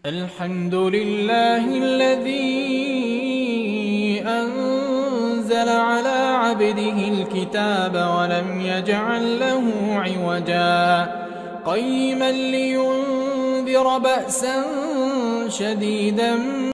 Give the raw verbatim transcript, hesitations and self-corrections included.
الحمد لله الذي أنزل على عبده الكتاب ولم يجعل له عوجا قيما لينذر بأسا شديدا